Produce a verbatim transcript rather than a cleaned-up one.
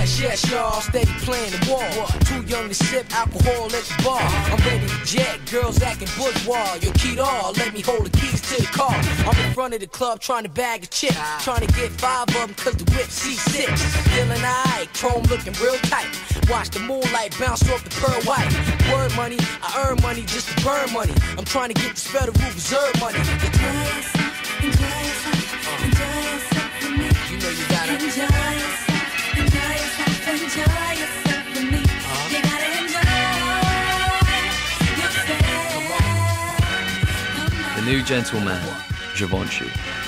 Yes, yes, y'all, steady playing the wall. Too young to sip alcohol at the bar. I'm ready to jet, girls acting bourgeois. Yo, Keto, let me hold the keys to the car. I'm in front of the club trying to bag a chick. Trying to get five of them cause the whip C six. Feeling alright, chrome looking real tight. Watch the moonlight bounce off the pearl white. Word money, I earn money just to burn money. I'm trying to get this Federal Reserve money. Enjoy yourself, enjoy yourself, enjoy yourself with me. You know you gotta enjoy yourself, enjoy yourself, enjoy yourself with me. Uh-huh. You gotta enjoy yourself. The New Gentleman, Givenchy.